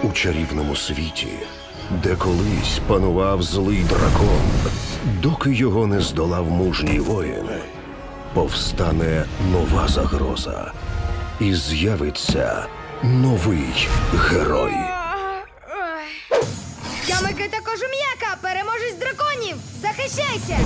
У чарівному світі, де колись панував злий дракон, доки його не здолав мужній воїн, повстане нова загроза і з'явиться новий герой. Я Микита Кожум'яка, переможець драконів! Захищайся!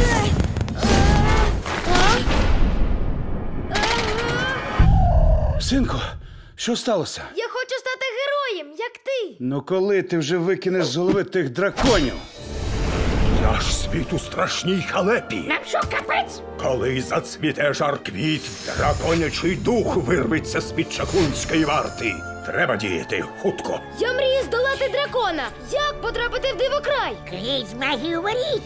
Синку, що сталося? Я хочу стати героєм, як ти! Ну коли ти вже викинеш з голови тих драконів? Наш світ у страшній халепі. Нам що, капець? Коли зацвіте жар квіт, драконячий дух вирветься з-під чаклунської варти. Треба діяти хутко. Я мрію здолати дракона! Як потрапити в дивокрай? Крізь магію воріт!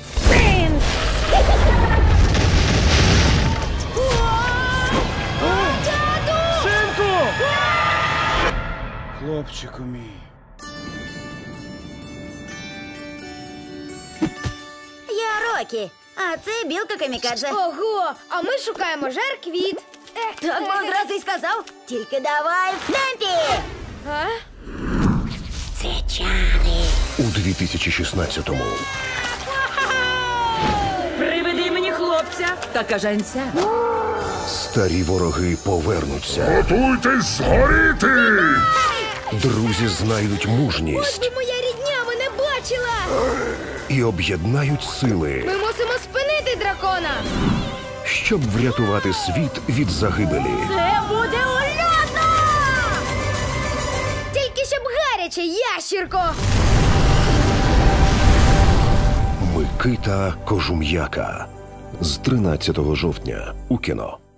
Синку! Хлопчику мій. Я Рокі, а це білка камікадзе. Ого! А ми шукаємо жар квіт. Так би одразу й сказав. Тільки давай в темпі! А? Це чари. У 2016-му Приведи мені хлопця та кажанця. старі вороги повернуться. Готуйтесь згоріти! Друзі знайдуть Ось мужність би моя рідня мене бачила! і об'єднають сили, Ми мусимо спинити дракона! щоб врятувати світ від загибелі. Це буде ульотно! Тільки щоб гаряче, ящірко! Микита Кожум'яка з 13 жовтня у кіно.